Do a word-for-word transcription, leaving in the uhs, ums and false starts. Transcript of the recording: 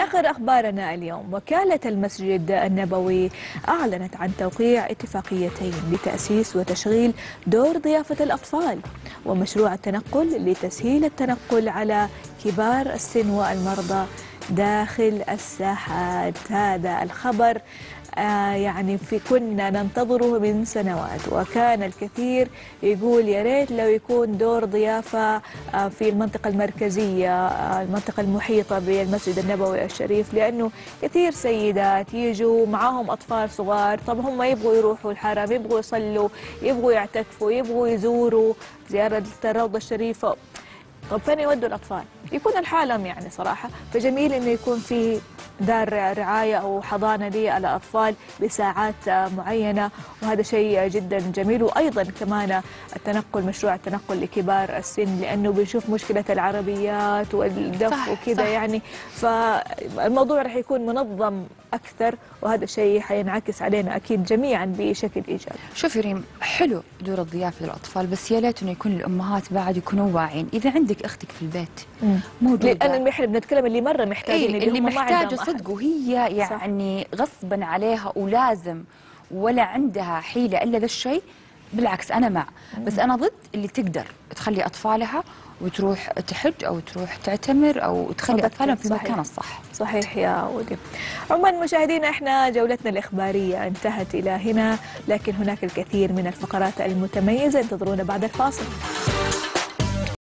آخر أخبارنا اليوم، وكالة المسجد النبوي أعلنت عن توقيع اتفاقيتين لتأسيس وتشغيل دور ضيافة الأطفال ومشروع التنقل لتسهيل التنقل على كبار السن والمرضى داخل الساحات. هذا الخبر آه يعني في كنا ننتظره من سنوات، وكان الكثير يقول يا ريت لو يكون دور ضيافة آه في المنطقة المركزية، آه المنطقة المحيطة بالمسجد النبوي الشريف، لأنه كثير سيدات يجوا معاهم أطفال صغار. طب هم يبغوا يروحوا الحرم، يبغوا يصلوا، يبغوا يعتكفوا، يبغوا يزوروا زيارة الروضة الشريفة. طب فين يودوا الأطفال؟ يكون الحالم يعني صراحة، فجميل إنه يكون في دار رعاية أو حضانة للأطفال بساعات معينة، وهذا شيء جدا جميل. وأيضا كمان التنقل، مشروع التنقل لكبار السن، لأنه بنشوف مشكلة العربيات والدف وكذا يعني، فالموضوع رح يكون منظم أكثر، وهذا الشيء حينعكس علينا أكيد جميعا بشكل إيجابي. شوفي ريم، حلو دور الضيافة للأطفال، بس يا ليت إنه يكون الأمهات بعد يكونوا واعين. إذا عندك أختك في البيت موجودة، لأن احنا بنتكلم اللي مرة محتاجين، اللي, اللي محتاجة صدق، وهي يعني صح. غصبا عليها ولازم، ولا عندها حيلة إلا ذا الشيء، بالعكس أنا مع. بس أنا ضد اللي تقدر تخلي أطفالها وتروح تحج أو تروح تعتمر أو تخلي أطفالهم في المكان الصح. صحيح يا ودي. عموما مشاهدينا، احنا جولتنا الإخبارية انتهت إلى هنا، لكن هناك الكثير من الفقرات المتميزة. انتظرونا بعد الفاصل.